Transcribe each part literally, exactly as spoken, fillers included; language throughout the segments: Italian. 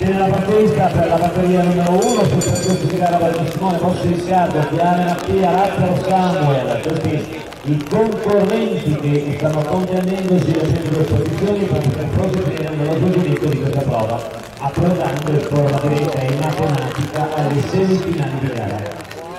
Tiene la partenza per la batteria numero uno sul percorso di gara Valle Simone, Bossi Riccardo, Piane Mattia, Lazzaro Samuel, questi i concorrenti che stanno contenendosi le due posizioni per poter proseguire nello giudizio di questa prova, approdando in forma diretta e matematica alle semifinali di gara.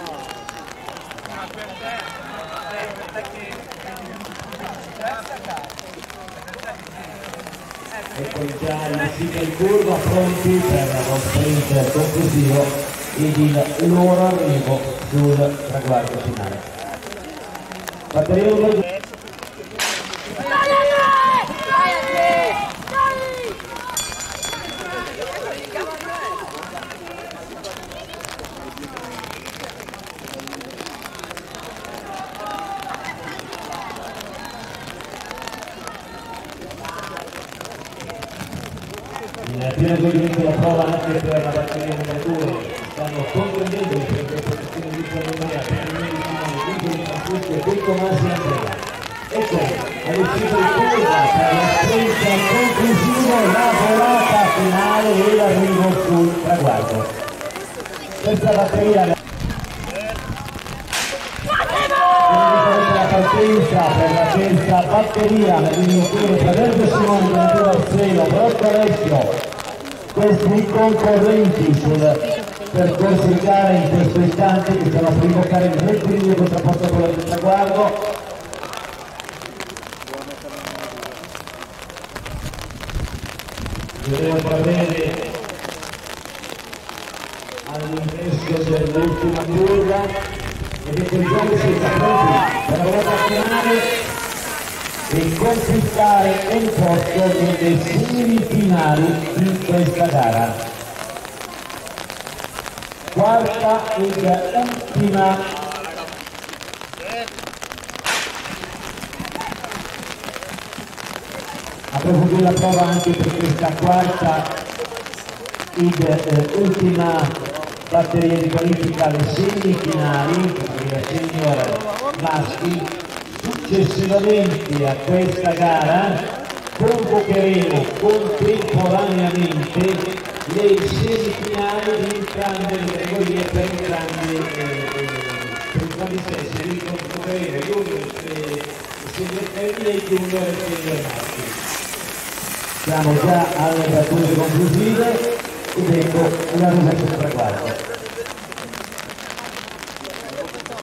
Ecco già il sito in curva pronti per lo sprint conclusivo ed il loro arrivo sul traguardo finale. Batteria numero due. In pieno godimento la prova anche per la batteria numero due, stanno comprendendo le posizioni di Gianluca per il Medicino, Vigoli Francesco e Tomasi Andrea. Ecco, all'uscita di curva per lo sprint conclusivo, la volata finale e l'arrivo sul traguardo. Questa batteria la partenza per la terza batteria nell'iniziativa Traverso Simone, Ventura Arseno, Brocco Alessio, questi concorrenti sul percorso di gara in questo istante che stanno per invocare il rettilineo contrapposto a quello del traguardo. Dobbiamo parlare all'ingresso dell'ultima curva ed ecco il gioco si sta pronti per la volata finale e conquistare un posto nelle semifinali di questa gara. Quarta ed ultima approfondire la prova anche per questa quarta ed eh, ultima batteria di qualifica alle semifinali per senior maschi. Successivamente a questa gara convocheremo contemporaneamente le semifinali di entrambe le categorie per entrambi eh, per entrambi i sessi, quindi convocheremo junior e senior femmine e junior e senior maschi. Siamo già alle battute conclusive ed ecco la resa del traguardo.